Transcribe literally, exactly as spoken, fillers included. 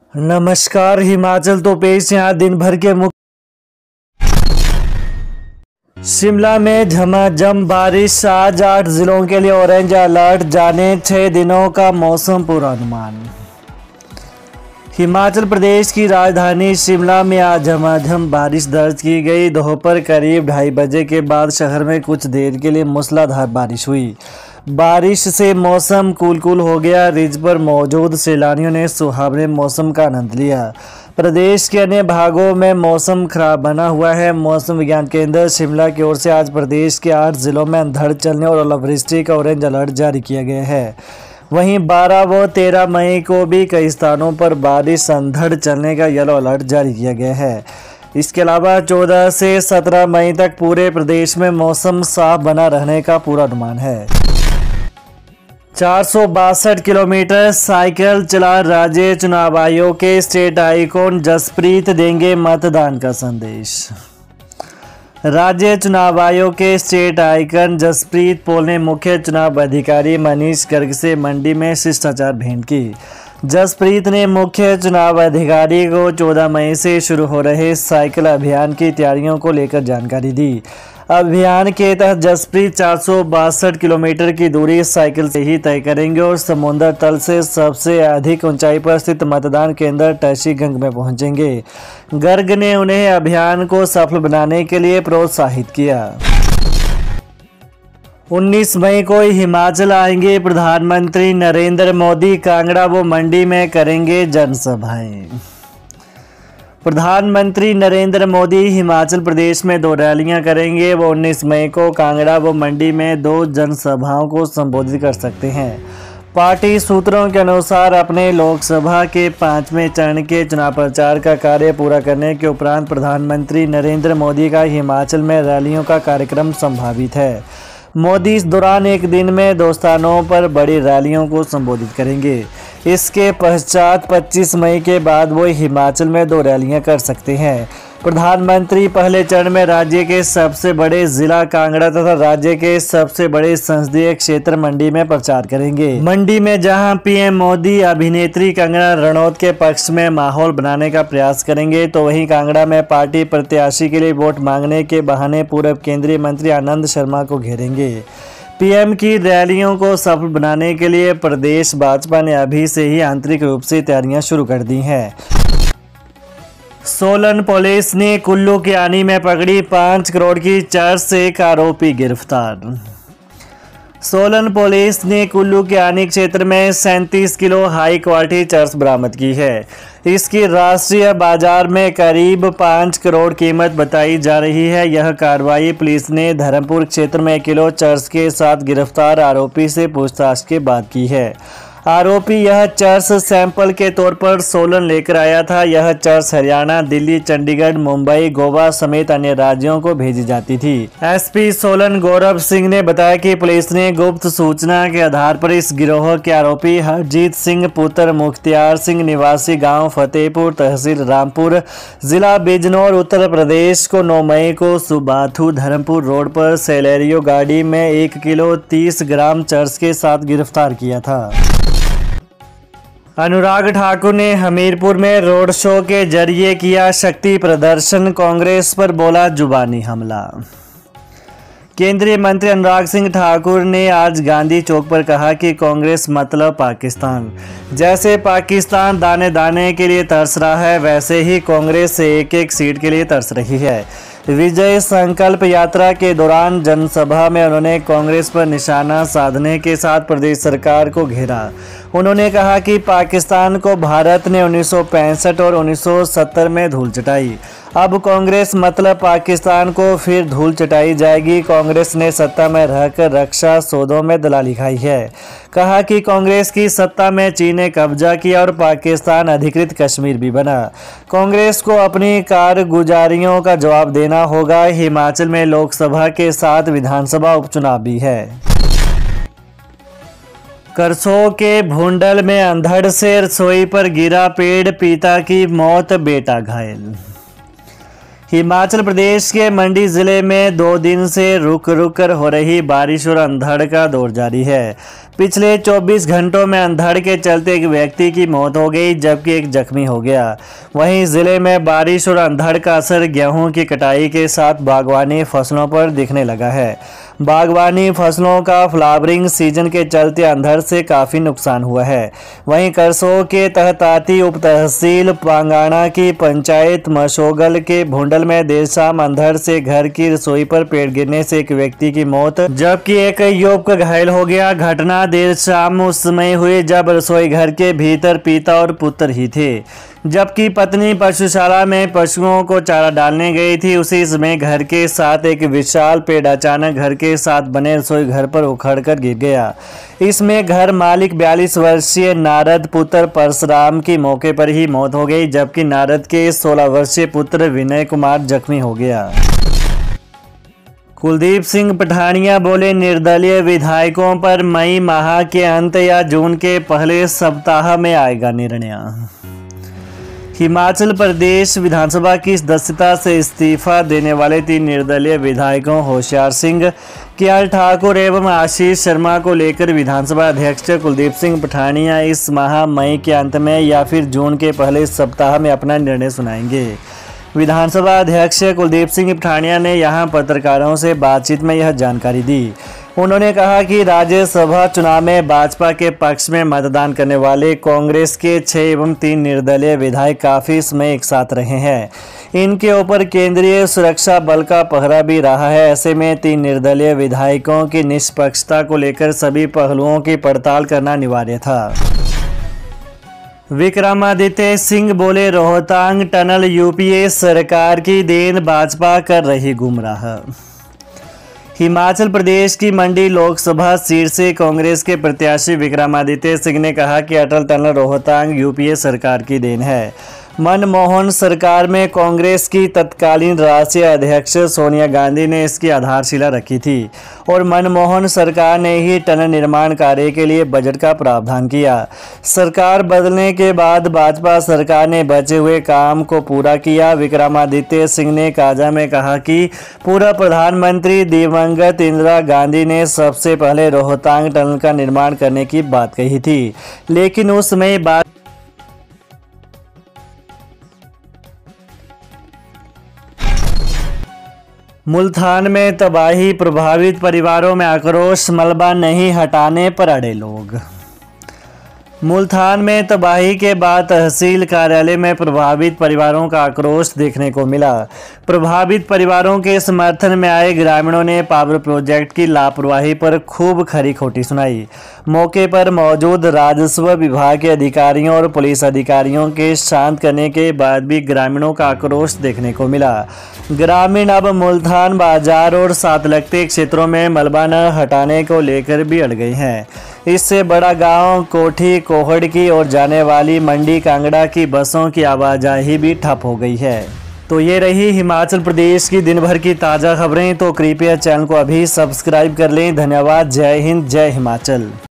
नमस्कार। हिमाचल तो पेश यहाँ दिन भर के मुख्य। शिमला में झमाझम बारिश, आज आठ जिलों के लिए ऑरेंज अलर्ट, जाने छह दिनों का मौसम पूर्वानुमान। हिमाचल प्रदेश की राजधानी शिमला में आज झमाझम बारिश दर्ज की गई। दोपहर करीब ढाई बजे के बाद शहर में कुछ देर के लिए मूसलाधार बारिश हुई। बारिश से मौसम कूल कूल हो गया। रिज पर मौजूद सैलानियों ने सुहावने मौसम का आनंद लिया। प्रदेश के अन्य भागों में मौसम खराब बना हुआ है। मौसम विज्ञान केंद्र शिमला की ओर से आज प्रदेश के आठ जिलों में अंधड़ चलने और ओलावृष्टि का ऑरेंज अलर्ट जारी किया गया है। वहीं बारह व तेरह मई को भी कई स्थानों पर बारिश, अंधड़ चलने का येलो अलर्ट जारी किया गया है। इसके अलावा चौदह से सत्रह मई तक पूरे प्रदेश में मौसम साफ बना रहने का पूर्वानुमान है। चार सौ बासठ किलोमीटर साइकिल चला राज्य चुनाव आयोग के स्टेट आइकॉन जसप्रीत देंगे मतदान का संदेश। राज्य चुनाव आयोग के स्टेट आइकन जसप्रीत पॉल ने मुख्य चुनाव अधिकारी मनीष गर्ग से मंडी में शिष्टाचार भेंट की। जसप्रीत ने मुख्य चुनाव अधिकारी को चौदह मई से शुरू हो रहे साइकिल अभियान की तैयारियों को लेकर जानकारी दी। अभियान के तहत जसप्रीत चार सौ बासठ किलोमीटर की दूरी साइकिल से ही तय करेंगे और समुद्र तल से सबसे अधिक ऊंचाई पर स्थित मतदान केंद्र टशीगंग में पहुंचेंगे। गर्ग ने उन्हें अभियान को सफल बनाने के लिए प्रोत्साहित किया। उन्नीस मई को हिमाचल आएंगे प्रधानमंत्री नरेंद्र मोदी, कांगड़ा व मंडी में करेंगे जनसभाएं। प्रधानमंत्री नरेंद्र मोदी हिमाचल प्रदेश में दो रैलियां करेंगे। वो उन्नीस मई को कांगड़ा व मंडी में दो जनसभाओं को संबोधित कर सकते हैं। पार्टी सूत्रों के अनुसार अपने लोकसभा के पांचवें चरण के चुनाव प्रचार का कार्य पूरा करने के उपरांत प्रधानमंत्री नरेंद्र मोदी का हिमाचल में रैलियों का कार्यक्रम संभावित है। मोदी इस दौरान एक दिन में दो स्थानों पर बड़ी रैलियों को संबोधित करेंगे। इसके पश्चात पच्चीस मई के बाद वो हिमाचल में दो रैलियां कर सकते हैं। प्रधानमंत्री पहले चरण में राज्य के सबसे बड़े जिला कांगड़ा तथा राज्य के सबसे बड़े संसदीय क्षेत्र मंडी में प्रचार करेंगे। मंडी में जहां पीएम मोदी अभिनेत्री कंगना रनौत के पक्ष में माहौल बनाने का प्रयास करेंगे, तो वहीं कांगड़ा में पार्टी प्रत्याशी के लिए वोट मांगने के बहाने पूर्व केंद्रीय मंत्री आनंद शर्मा को घेरेंगे। पीएम की रैलियों को सफल बनाने के लिए प्रदेश भाजपा ने अभी से ही आंतरिक रूप से तैयारियां शुरू कर दी हैं। सोलन पुलिस ने कुल्लू के आनी में पकड़ी पाँच करोड़ की चर्च से एक आरोपी गिरफ्तार। सोलन पुलिस ने कुल्लू के आनी क्षेत्र में सैंतीस किलो हाई क्वालिटी चर्च बरामद की है। इसकी राष्ट्रीय बाजार में करीब पाँच करोड़ कीमत बताई जा रही है। यह कार्रवाई पुलिस ने धर्मपुर क्षेत्र में एक किलो चर्च के साथ गिरफ्तार आरोपी से पूछताछ के बाद की है। आरोपी यह चर्च सैंपल के तौर पर सोलन लेकर आया था। यह चर्च हरियाणा, दिल्ली, चंडीगढ़, मुंबई, गोवा समेत अन्य राज्यों को भेजी जाती थी। एसपी सोलन गौरव सिंह ने बताया कि पुलिस ने गुप्त सूचना के आधार पर इस गिरोह के आरोपी हरजीत सिंह पुत्र मुख्तियार सिंह निवासी गांव फतेहपुर, तहसील रामपुर, जिला बिजनौर, उत्तर प्रदेश को नौ मई को सुबाथू धर्मपुर रोड पर सेलेरियो गाड़ी में एक किलो तीस ग्राम चर्च के साथ गिरफ्तार किया था। अनुराग ठाकुर ने हमीरपुर में रोड शो के जरिए किया शक्ति प्रदर्शन, कांग्रेस पर बोला जुबानी हमला। केंद्रीय मंत्री अनुराग सिंह ठाकुर ने आज गांधी चौक पर कहा कि कांग्रेस मतलब पाकिस्तान। जैसे पाकिस्तान दाने दाने के लिए तरस रहा है, वैसे ही कांग्रेस एक एक सीट के लिए तरस रही है। विजय संकल्प यात्रा के दौरान जनसभा में उन्होंने कांग्रेस पर निशाना साधने के साथ प्रदेश सरकार को घेरा। उन्होंने कहा कि पाकिस्तान को भारत ने उन्नीस सौ पैंसठ और उन्नीस सौ सत्तर में धूल चटाई। अब कांग्रेस मतलब पाकिस्तान को फिर धूल चटाई जाएगी। कांग्रेस ने सत्ता में रहकर रक्षा सौदों में दलाली खाई है। कहा कि कांग्रेस की सत्ता में चीन ने कब्जा किया और पाकिस्तान अधिकृत कश्मीर भी बना। कांग्रेस को अपनी कारगुजारियों का जवाब देना होगा। हिमाचल में लोकसभा के साथ विधानसभा उपचुनाव भी है। करसोग के भूंडल में अंधड़ से रसोई पर गिरा पेड़, पिता की मौत, बेटा घायल। हिमाचल प्रदेश के मंडी ज़िले में दो दिन से रुक रुक कर हो रही बारिश और अंधड़ का दौर जारी है। पिछले चौबीस घंटों में अंधड़ के चलते एक व्यक्ति की मौत हो गई जबकि एक जख्मी हो गया। वहीं ज़िले में बारिश और अंधड़ का असर गेहूं की कटाई के साथ बागवानी फसलों पर दिखने लगा है। बागवानी फसलों का फ्लावरिंग सीजन के चलते अंधड़ से काफ़ी नुकसान हुआ है। वहीं करसोग के तहताती उप तहसील पांगाणा की पंचायत मशोगल के भुंडल में देर शाम अंधड़ से घर की रसोई पर पेड़ गिरने से एक व्यक्ति की मौत जबकि एक युवक घायल हो गया। घटना देर शाम उस समय हुई जब रसोई घर के भीतर पिता और पुत्र ही थे, जबकि पत्नी पशुशाला में पशुओं को चारा डालने गई थी। उसी समय घर के साथ एक विशाल पेड़ अचानक घर के साथ बने रसोई घर पर उखड़कर गिर गया। इसमें घर मालिक बयालीस वर्षीय नारद पुत्र परशुराम की मौके पर ही मौत हो गई जबकि नारद के सोलह वर्षीय पुत्र विनय कुमार जख्मी हो गया। कुलदीप सिंह पठानिया बोले, निर्दलीय विधायकों पर मई माह के अंत या जून के पहले सप्ताह में आएगा निर्णय। हिमाचल प्रदेश विधानसभा की सदस्यता से इस्तीफा देने वाले तीन निर्दलीय विधायकों होशियार सिंह, केएल ठाकुर एवं आशीष शर्मा को लेकर विधानसभा अध्यक्ष कुलदीप सिंह पठानिया इस माह मई के अंत में या फिर जून के पहले सप्ताह में अपना निर्णय सुनाएंगे। विधानसभा अध्यक्ष कुलदीप सिंह पठानिया ने यहां पत्रकारों से बातचीत में यह जानकारी दी। उन्होंने कहा कि राज्यसभा चुनाव में भाजपा के पक्ष में मतदान करने वाले कांग्रेस के छह एवं तीन निर्दलीय विधायक काफ़ी समय एक साथ रहे हैं। इनके ऊपर केंद्रीय सुरक्षा बल का पहरा भी रहा है। ऐसे में तीन निर्दलीय विधायकों की निष्पक्षता को लेकर सभी पहलुओं की पड़ताल करना अनिवार्य था। विक्रमादित्य सिंह बोले, रोहतांग टनल यूपीए सरकार की देन, भाजपा कर रही गुमराह। हिमाचल प्रदेश की मंडी लोकसभा सीट से कांग्रेस के प्रत्याशी विक्रमादित्य सिंह ने कहा कि अटल टनल रोहतांग यूपीए सरकार की देन है। मनमोहन सरकार में कांग्रेस की तत्कालीन राष्ट्रीय अध्यक्ष सोनिया गांधी ने इसकी आधारशिला रखी थी और मनमोहन सरकार ने ही टनल निर्माण कार्य के लिए बजट का प्रावधान किया। सरकार बदलने के बाद भाजपा सरकार ने बचे हुए काम को पूरा किया। विक्रमादित्य सिंह ने काजा में कहा कि पूर्व प्रधानमंत्री दिवंगत इंदिरा गांधी ने सबसे पहले रोहतांग टनल का निर्माण करने की बात कही थी, लेकिन उस समय बात मुल्तान में तबाही, प्रभावित परिवारों में आक्रोश, मलबा नहीं हटाने पर अड़े लोग। मुल्तान में तबाही के बाद तहसील कार्यालय में प्रभावित परिवारों का आक्रोश देखने को मिला। प्रभावित परिवारों के समर्थन में आए ग्रामीणों ने पावर प्रोजेक्ट की लापरवाही पर खूब खरी खोटी सुनाई। मौके पर मौजूद राजस्व विभाग के अधिकारियों और पुलिस अधिकारियों के शांत करने के बाद भी ग्रामीणों का आक्रोश देखने को मिला। ग्रामीण अब मुल्तान बाजार और साथ लगते क्षेत्रों में मलबा न हटाने को लेकर भी अड़ गए हैं। इससे बड़ा गांव कोठी कोहड़ की ओर जाने वाली मंडी कांगड़ा की बसों की आवाजाही भी ठप हो गई है। तो ये रही हिमाचल प्रदेश की दिन भर की ताज़ा खबरें। तो कृपया चैनल को अभी सब्सक्राइब कर लें। धन्यवाद। जय हिंद, जय हिमाचल।